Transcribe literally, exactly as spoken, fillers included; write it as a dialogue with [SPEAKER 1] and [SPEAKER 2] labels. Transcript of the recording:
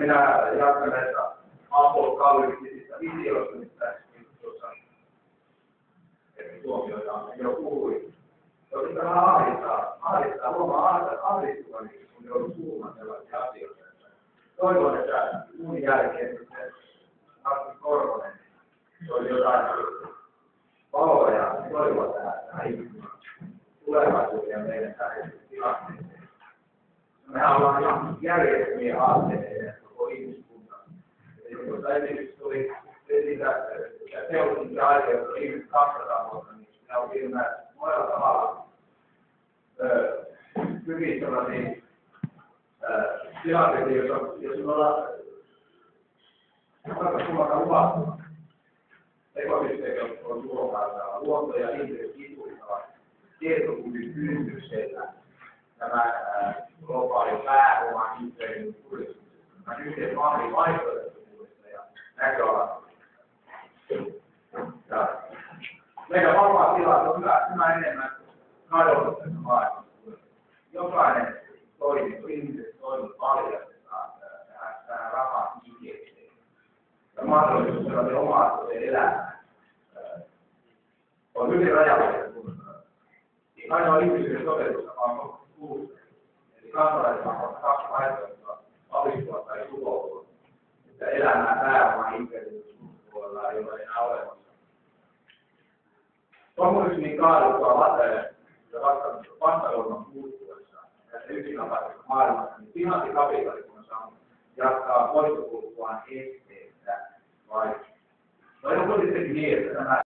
[SPEAKER 1] minä jatkan näistä apokalliptisista visioista, mitä tuossa eri tuomioita jo puhui. Jos tämä ahdistaa, ahdistaa, huomaa ahdistuvan, kun joudun puhumaan sellaisia asioita. Toivon, että mun jälkeen sitten Martti Korhonen oli jotain valoa ja toivoa tähän tulevaisuuteen meidän tähän tilanteeseen. Mehän ollaan ihan järjettömiä haasteita koko ihmiskunta. Eli tuossa esimerkiksi tuli siitä teollisuus ja aika, jotka viimeiset kaksisataa vuotta, niin ne on ilmeisesti monella tavalla hyvin sellaisia tilanteita, jos me ollaan summata luvattua. Ekosysteemi on tulokaisella, luonto ja ihmiset kipuittavat tietokunnin kynnyksellä tämä globaali pääoman yhteinen kuljetus, tämä yhteen mallin vaihtoehtoisuudesta ja näköalasta. Meidän vapaa tila on hyvä, hyvä enemmän kadonnut tässä maailmassa. Jokainen toiminto, ihmiset toimivat paljastetaan tähän, tähän rahan injektiin. Ja mahdollisuus sellaisen omaisuuden elämään on hyvin rajallinen, kun ainoa ihmisyyden todellisuus on kuusi. Eli kansalaisilla on kaksi vaihtoehtoa, alistua tai suvoutua. Että elämää pääomaa imperiumin sukupuolella ei ole enää olemassa. Kommunismin kaaduttua ja vastaluonnon puuttuessa tässä yksinkertaisessa maailmassa, niin finanssikapitalismi on jatkaa voittokulkuaan esteettä vai? No on kuitenkin niin, että nämä